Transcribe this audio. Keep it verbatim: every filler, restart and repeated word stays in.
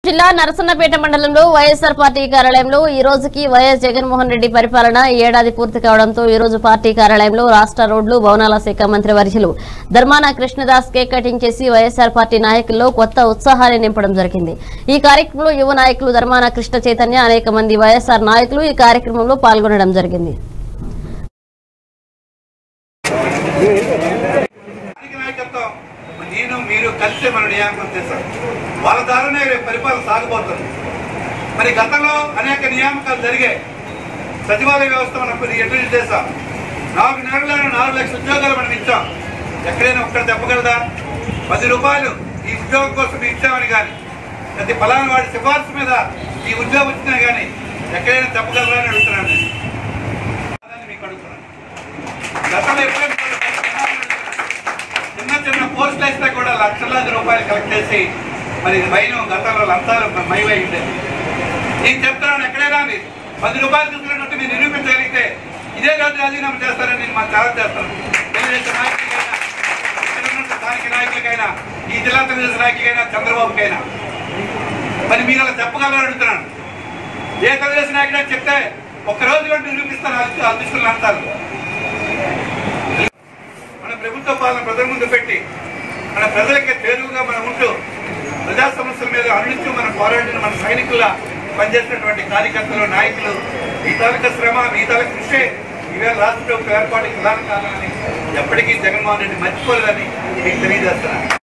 జిల్లా నరసన్నపేట మండలంలో వైఎస్ఆర్ పార్టీ కార్యాలయంలో ఈ రోజుకి వైఎస్ జగన్మోహన్ రెడ్డి పరిపాలన ఏడాది పూర్తి కావడంతో ఈ రోజు పార్టీ కార్యాలయంలో రాష్ట్ర రోడ్లు భవనాల శాఖ మంత్రి వర్యులు ధర్మాన కృష్ణదాస్ కేక్ కటింగ్ చేసి వైఎస్ఆర్ పార్టీ నాయకుల్లో కొత్త ఉత్సాహాన్ని నింపడం జరిగింది। ఈ కార్యక్రమంలో యువ నాయకులు ధర్మాన కృష్ణ చైతన్య అనేక మంది వైఎస్ఆర్ నాయకులు ఈ కార్యక్రమంలో పాల్గొనడం జరిగింది। నేను మీరు కలిసి మన నియామకం చేశారు వాళ్ళ ద్వారానే పరిపాలన సాగబోతుంది। మరి గతంలో అనేక నియామకాలు జరిగాయి। సచివాలయ వ్యవస్థ మనం ఇంట్రడ్యూస్ చేశాం। నాలుగు నెలల్లో నాలుగు లక్షల ఉద్యోగాలు మనం ఇచ్చాం। ఎక్కడైనా ఒక్కటి చెప్పగలదా? పది రూపాయలు ఈ ఉద్యోగం కోసం ఇచ్చామని కానీ ప్రతి ఫలానా వాడి సిఫార్సు మీద ఈ ఉద్యోగం వచ్చినా కానీ ఎక్కడైనా చెప్పగలరా అని అడుగుతున్నాను। నేను మీకు అడుగుతున్నాను, గతంలో ఎప్పుడైనా చిన్న చిన్న పోస్టులు వేస్తే కూడా లక్షలాది రూపాయలు కలెక్ట్ చేసి మరి మైను గతంలో లంచాలు మైవై ఉండేది। నేను చెప్తున్నాను, ఎక్కడైనా పది రూపాయలు తీసుకున్నట్టు మీరు నిరూపించగలిగితే ఇదే రోజు రాజీనామా చేస్తారని నేను మాకు ఛాలెంజ్ చేస్తాను। తెలుగుదేశం నాయకులకైనా, ఇక్కడ ఉన్న స్థానిక నాయకులకైనా, ఈ జిల్లా తెలుగుదేశం నాయకులకైనా, చంద్రబాబుకైనా మరి మీరు అలా చెప్పగలరని అడుగుతున్నాను। ఏ తెలుగుదేశం నాయకుడైనా చెప్తే ఒక్కరోజు కూడా నిరూపిస్తాను అదృష్టం లంచాలు। ప్రభుత్వ పాలన ప్రజల ముందు పెట్టి మన ప్రజలకి చేరువుగా మనం ఉంటూ ప్రజా సమస్యల మీద అన్నించు మనం పోరాడిన మన సైనికుల పనిచేసినటువంటి కార్యకర్తలు, నాయకులు, మీ తాలూకా శ్రమ, మీ తాలూకా కృషి ఈవేళ రాష్ట్ర ప్రభుత్వ ఏర్పాటుకి ప్రధాన కారణాన్ని ఎప్పటికీ జగన్మోహన్ రెడ్డి మర్చిపోలేదని మీకు తెలియజేస్తున్నాను।